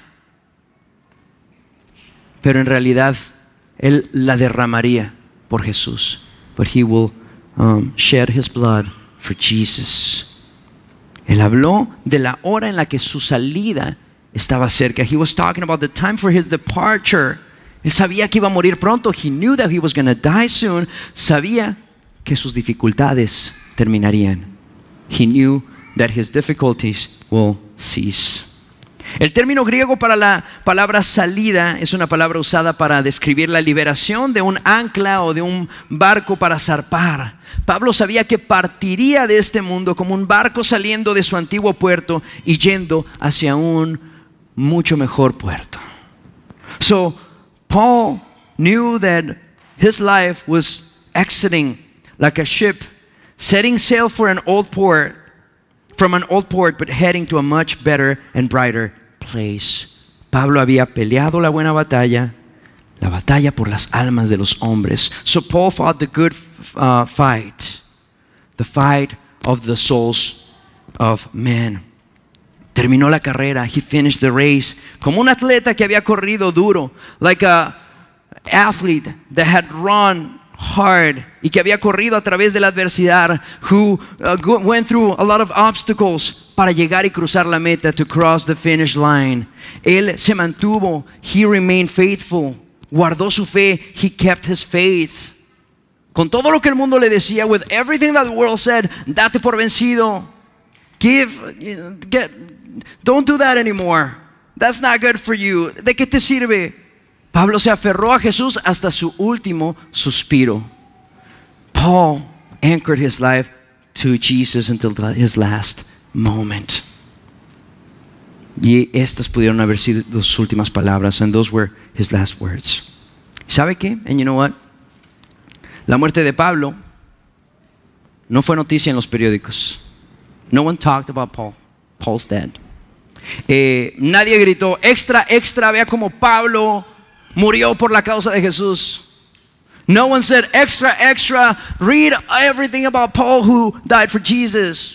pero en realidad él la derramaría por Jesús. But he will um, shed his blood for Jesus. Él habló de la hora en la que su salida estaba cerca. He was talking about the time for his departure. Él sabía que iba a morir pronto. He knew that he was going to die soon. Sabía que sus dificultades terminarían. He knew that his difficulties will cease. El término griego para la palabra salida es una palabra usada para describir la liberación de un ancla o de un barco para zarpar. Pablo sabía que partiría de este mundo como un barco saliendo de su antiguo puerto y yendo hacia un mucho mejor puerto. So Paul knew that his life was exiting like a ship, setting sail for an old port, from an old port, but heading to a much better and brighter place. Pablo había peleado la buena batalla, la batalla por las almas de los hombres. So Paul fought the good uh, fight, the fight of the souls of men. Terminó la carrera. He finished the race. Como un atleta que había corrido duro, like a athlete that had run hard y que había corrido a través de la adversidad, who uh, go, went through a lot of obstacles para llegar y cruzar la meta, to cross the finish line. Él se mantuvo. He remained faithful. Guardó su fe. He kept his faith. Con todo lo que el mundo le decía, with everything that the world said, date por vencido. Give, you know, get, don't do that anymore. That's not good for you. ¿De qué te sirve? Pablo se aferró a Jesús hasta su último suspiro. Paul anchored his life to Jesus until his last moment. Y estas pudieron haber sido sus últimas palabras, and those were his last words. ¿Sabe qué? And you know what? La muerte de Pablo no fue noticia en los periódicos. No one talked about Paul. Paul's dead. Eh, nadie gritó, extra, extra, vea como Pablo murió por la causa de Jesús. No one said, extra, extra, read everything about Paul who died for Jesus.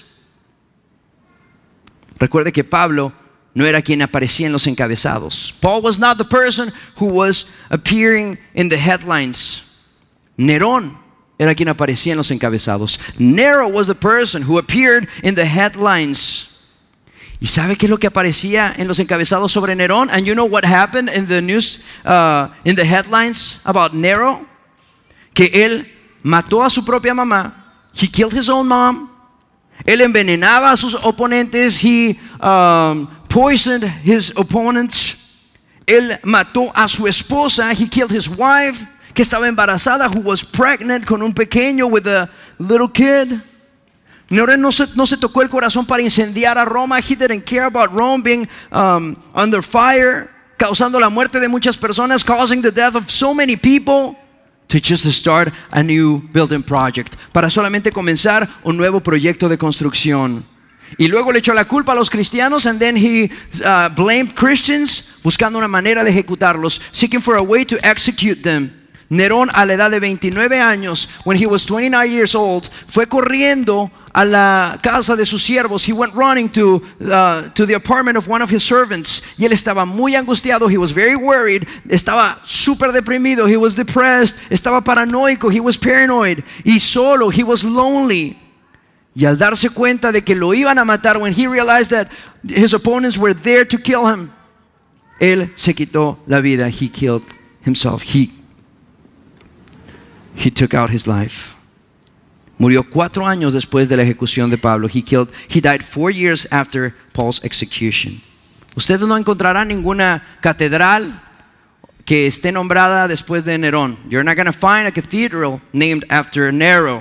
Recuerde que Pablo no era quien aparecía en los encabezados. Paul was not the person who was appearing in the headlines. Nerón era quien aparecía en los encabezados. Nero was the person who appeared in the headlines. ¿Y sabe qué es lo que aparecía en los encabezados sobre Nerón? And you know what happened in the news, uh, in the headlines about Nero? Que él mató a su propia mamá. He killed his own mom. Él envenenaba a sus oponentes. He um, poisoned his opponents. Él mató a su esposa. He killed his wife, que estaba embarazada, who was pregnant, con un pequeño, with a little kid. Nerón no se, no se tocó el corazón para incendiar a Roma. He didn't care about Rome being um, under fire, causando la muerte de muchas personas, causing the death of so many people, to just start a new building project, para solamente comenzar un nuevo proyecto de construcción. Y luego le echó la culpa a los cristianos, and then he uh, blamed Christians, buscando una manera de ejecutarlos, seeking for a way to execute them. Nerón, a la edad de veintinueve años, when he was twenty-nine years old, fue corriendo a la casa de sus siervos. He went running to, uh, to the apartment of one of his servants. Y él estaba muy angustiado. He was very worried. Estaba súper deprimido. He was depressed. Estaba paranoico. He was paranoid. Y solo. He was lonely. Y al darse cuenta de que lo iban a matar, when he realized that his opponents were there to kill him, él se quitó la vida. He killed himself. He He took out his life. Murió cuatro años después de la ejecución de Pablo. He killed, he died four years after Paul's execution. Ustedes no encontrarán ninguna catedral que esté nombrada después de Nerón. You're not going to find a cathedral named after Nero.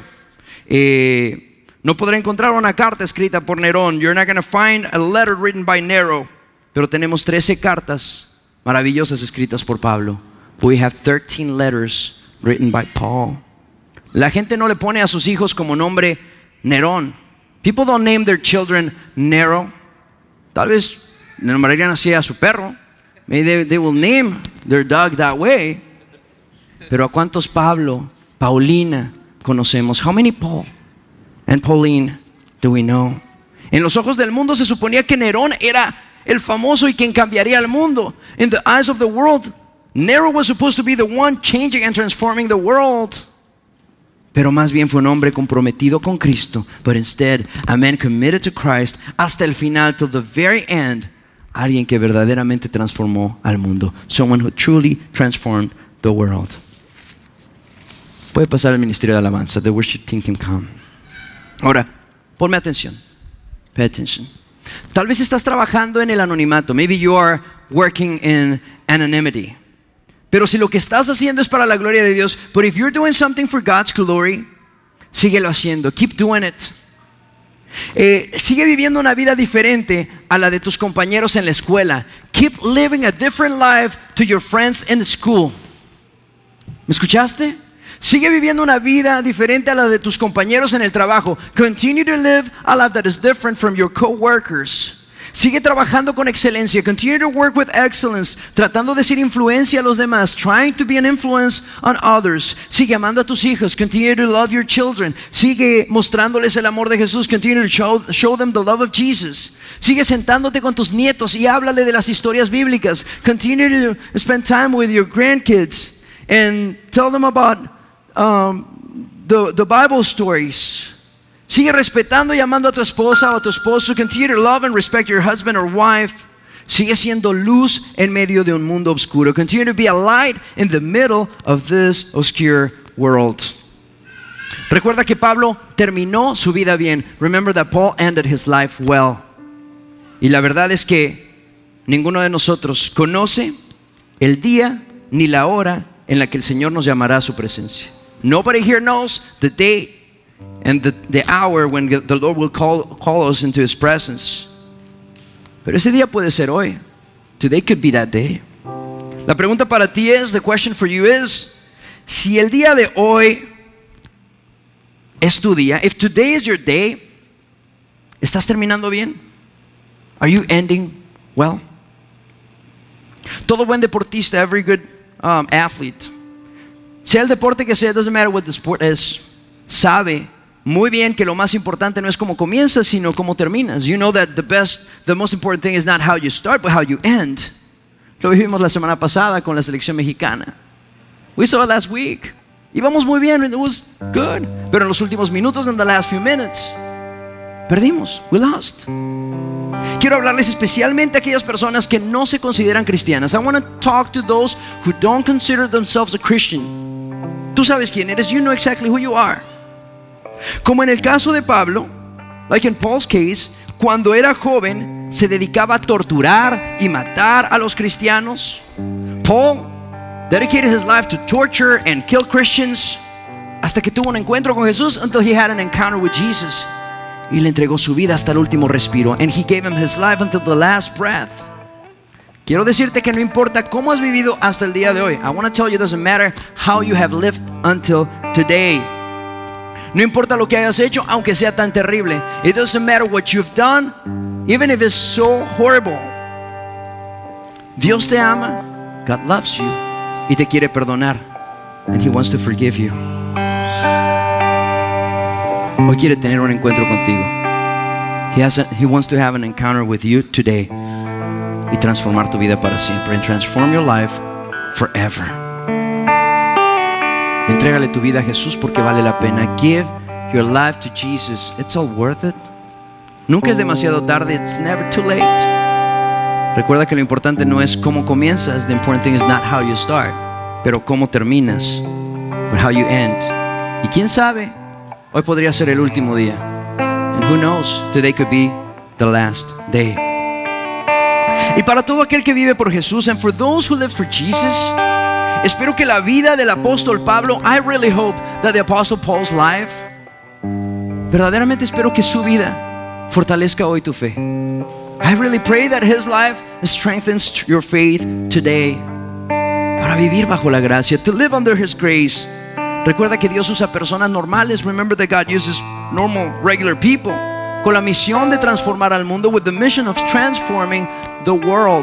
Eh, no podrá encontrar una carta escrita por Nerón. You're not going to find a letter written by Nero. Pero tenemos trece cartas maravillosas escritas por Pablo. We have thirteen letters written by Paul. La gente no le pone a sus hijos como nombre Nerón. People don't name their children Nero. Tal vez le nombrarían así a su perro. Maybe they, they will name their dog that way. Pero ¿a cuántos Pablo, Paulina conocemos? How many Paul and Pauline do we know? En los ojos del mundo se suponía que Nerón era el famoso y quien cambiaría el mundo. In the eyes of the world, Nero was supposed to be the one changing and transforming the world. Pero más bien fue un hombre comprometido con Cristo. But instead, a man committed to Christ hasta el final, till the very end. Alguien que verdaderamente transformó al mundo. Someone who truly transformed the world. Puede pasar al ministerio de alabanza. The worship team can come. Ahora, ponme atención. Pay attention. Tal vez estás trabajando en el anonimato. Maybe you are working in anonymity. Pero si lo que estás haciendo es para la gloria de Dios, but if you're doing something for God's glory, síguelo haciendo. Keep doing it. Eh, sigue viviendo una vida diferente a la de tus compañeros en la escuela. Keep living a different life to your friends in school. ¿Me escuchaste? Sigue viviendo una vida diferente a la de tus compañeros en el trabajo. Continue to live a life that is different from your co-workers. Sigue trabajando con excelencia. Continue to work with excellence. Tratando de ser influencia a los demás. Trying to be an influence on others. Sigue amando a tus hijos. Continue to love your children. Sigue mostrándoles el amor de Jesús. Continue to show, show them the love of Jesus. Sigue sentándote con tus nietos y háblale de las historias bíblicas. Continue to spend time with your grandkids and tell them about um, the, the Bible stories. Sigue respetando y amando a tu esposa o a tu esposo. Continue to love and respect your husband or wife. Sigue siendo luz en medio de un mundo oscuro. Continue to be a light in the middle of this obscure world. Recuerda que Pablo terminó su vida bien. Remember that Paul ended his life well. Y la verdad es que ninguno de nosotros conoce el día ni la hora en la que el Señor nos llamará a su presencia. Nobody here knows the day and the, the hour when the Lord will call, call us into His presence. Pero ese día puede ser hoy. Today could be that day. La pregunta para ti es, the question for you is, si el día de hoy es tu día, if today is your day, ¿estás terminando bien? Are you ending well? Todo buen deportista, every good um, athlete, sea el deporte que sea, it doesn't matter what the sport is, sabe muy bien que lo más importante no es cómo comienzas, sino cómo terminas. You know that the best, the most important thing is not how you start, but how you end. Lo vivimos la semana pasada con la selección mexicana. We saw it last week. Íbamos muy bien, it was good. Pero en los últimos minutos, in the last few minutes, perdimos. We lost. Quiero hablarles especialmente a aquellas personas que no se consideran cristianas. I want to talk to those who don't consider themselves a Christian. Tú sabes quién eres. You know exactly who you are. Como en el caso de Pablo, like in Paul's case, cuando era joven se dedicaba a torturar y matar a los cristianos. Paul dedicated his life to torture and kill Christians hasta que tuvo un encuentro con Jesús, until he had an encounter with Jesus. Y le entregó su vida hasta el último respiro. And he gave him his life until the last breath. Quiero decirte que no importa cómo has vivido hasta el día de hoy. I want to tell you it doesn't matter how you have lived until today. No importa lo que hayas hecho, aunque sea tan terrible. It doesn't matter what you've done, even if it's so horrible. Dios te ama. God loves you. Y te quiere perdonar. And He wants to forgive you. Hoy quiere tener un encuentro contigo. He, has a, he wants to have an encounter with you today. Y transformar tu vida para siempre. And transform your life forever. Entrégale tu vida a Jesús porque vale la pena. Give your life to Jesus. It's all worth it. Nunca es demasiado tarde. It's never too late. Recuerda que lo importante no es cómo comienzas. The important thing is not how you start, pero cómo terminas, but how you end. Y quién sabe, hoy podría ser el último día. And who knows, today could be the last day. Y para todo aquel que vive por Jesús, and for those who live for Jesus, espero que la vida del apóstol Pablo, I really hope that the apostle Paul's life, verdaderamente espero que su vida fortalezca hoy tu fe. I really pray that his life strengthens your faith today. Para vivir bajo la gracia, to live under his grace. Recuerda que Dios usa personas normales. Remember that God uses normal, regular people con la misión de transformar al mundo, with the mission of transforming the world.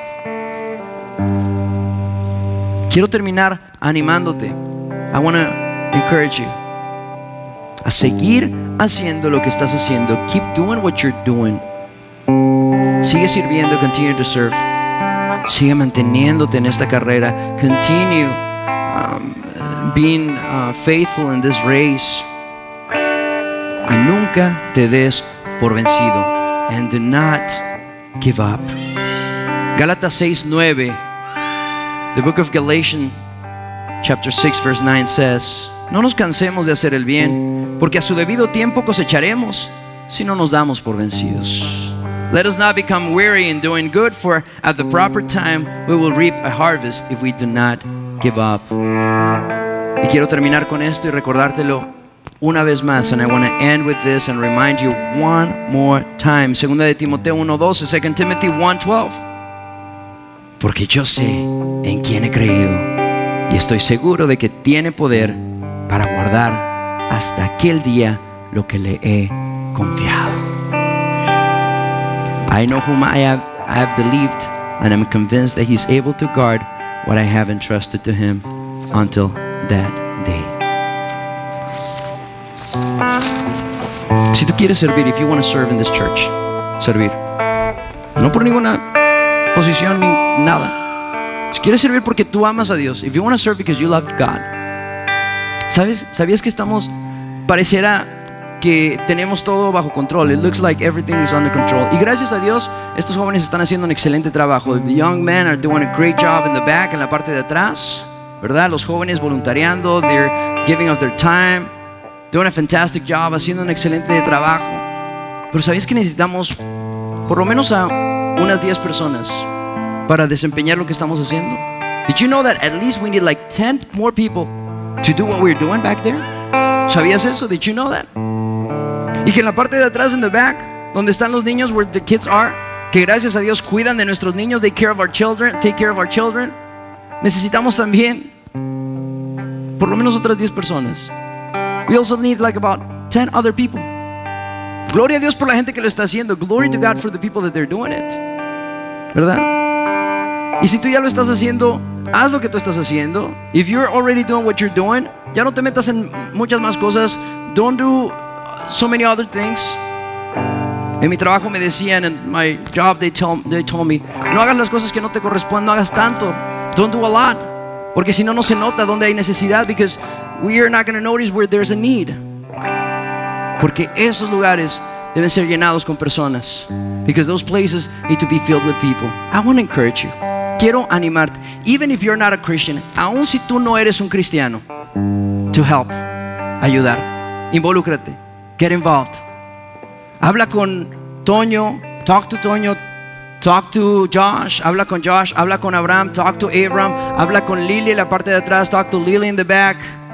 Quiero terminar animándote. I want to encourage you a seguir haciendo lo que estás haciendo. Keep doing what you're doing. Sigue sirviendo, continue to serve. Sigue manteniéndote en esta carrera. Continue um, being uh, faithful in this race. Y nunca te des por vencido. And do not give up. Gálatas seis nueve. The book of Galatians chapter six verse nine says, no nos cansemos de hacer el bien, porque a su debido tiempo cosecharemos si no nos damos por vencidos. Let us not become weary in doing good, for at the proper time we will reap a harvest if we do not give up. Y quiero terminar con esto y recordártelo una vez más, and I want to end with this and remind you one more time. Segunda de Timoteo uno doce, Second Timothy one twelve. Porque yo sé en quién he creído y estoy seguro de que tiene poder para guardar hasta aquel día lo que le he confiado. I know whom I have, I have believed, and I'm convinced that he's able to guard what I have entrusted to him until that day. Si tú quieres servir, if you want to serve in this church, servir, no por ninguna posición ni nada. Si quieres servir porque tú amas a Dios, if you want to serve because you love God, ¿sabes? ¿Sabías que estamos, pareciera que tenemos todo bajo control? It looks like everything is under control. Y gracias a Dios, estos jóvenes están haciendo un excelente trabajo. The young men are doing a great job in the back, en la parte de atrás, ¿verdad? Los jóvenes voluntariando, they're giving of their time, doing a fantastic job, haciendo un excelente trabajo. Pero ¿sabías que necesitamos por lo menos a unas diez personas para desempeñar lo que estamos haciendo? Did you know that at least we need like ten more people to do what we're doing back there? ¿Sabías eso? Did you know that? Y que en la parte de atrás, in the back, donde están los niños, where the kids are, que gracias a Dios cuidan de nuestros niños, they care of our children, take care of our children. Necesitamos también por lo menos otras diez personas. We also need like about ten other people. Gloria a Dios por la gente que lo está haciendo. Glory to God for the people that they're doing it. ¿Verdad? Y si tú ya lo estás haciendo, haz lo que tú estás haciendo. If you're already doing what you're doing, ya no te metas en muchas más cosas. Don't do so many other things. En mi trabajo me decían, en my job they, tell, they told me, no hagas las cosas que no te corresponden, no hagas tanto. Don't do a lot. Porque si no, no se nota donde hay necesidad. Because we are not going to notice where there's a need. Porque esos lugares deben ser llenados con personas. Because those places need to be filled with people. I want to encourage you. Quiero animarte. Even if you're not a Christian, aun si tú no eres un cristiano, to help, ayudar, involúcrate, get involved. Habla con Toño, talk to Toño, talk to Josh, habla con Josh, habla con Abraham, talk to Abraham, habla con Lily en la parte de atrás, talk to Lily in the back.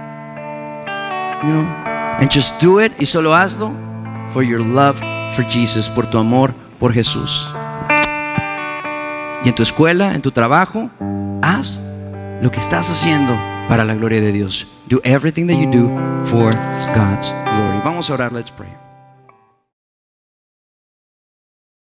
You know, and just do it, y solo hazlo for your love for Jesus, por tu amor por Jesús. Y en tu escuela, en tu trabajo, haz lo que estás haciendo para la gloria de Dios. Do everything that you do for God's glory. Vamos a orar, let's pray.